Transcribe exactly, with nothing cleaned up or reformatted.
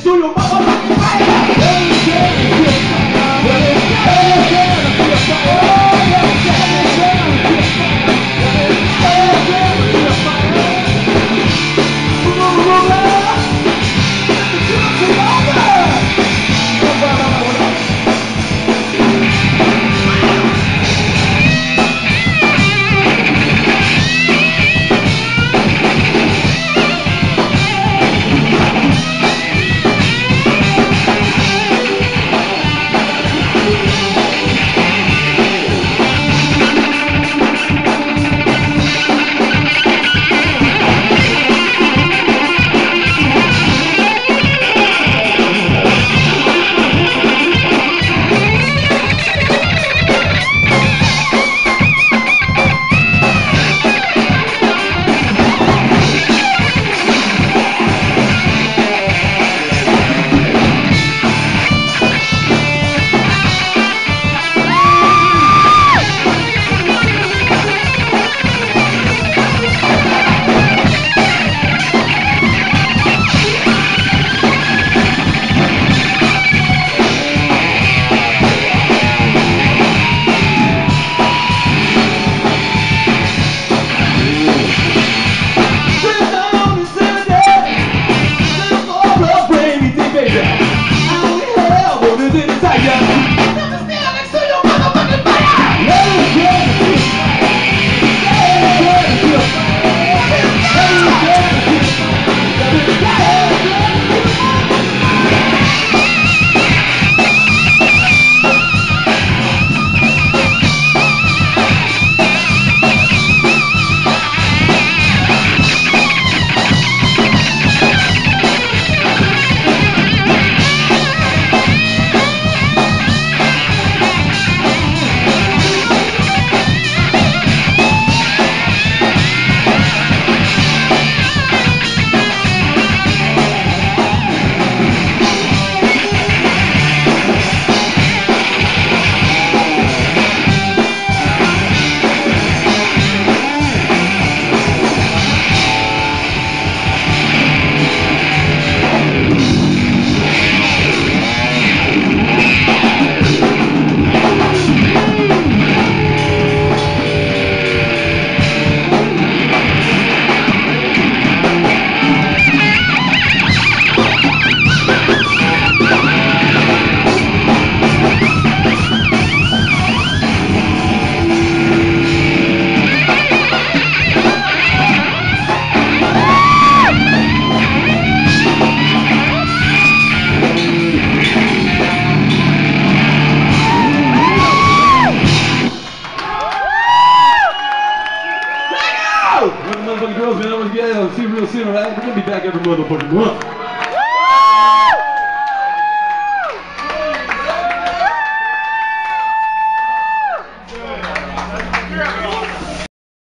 show your motherfucking fire. Let me get it, feel fire. Let me get it, get it, feel fire. Let me get it, get it, feel fire. Let me get it, get it, feel fire. Move on, move on. Let the truth take over. Come on, come on, come on. Motherfucking girls, man, always get I'll see you real soon, alright? We're gonna be back every motherfucking month.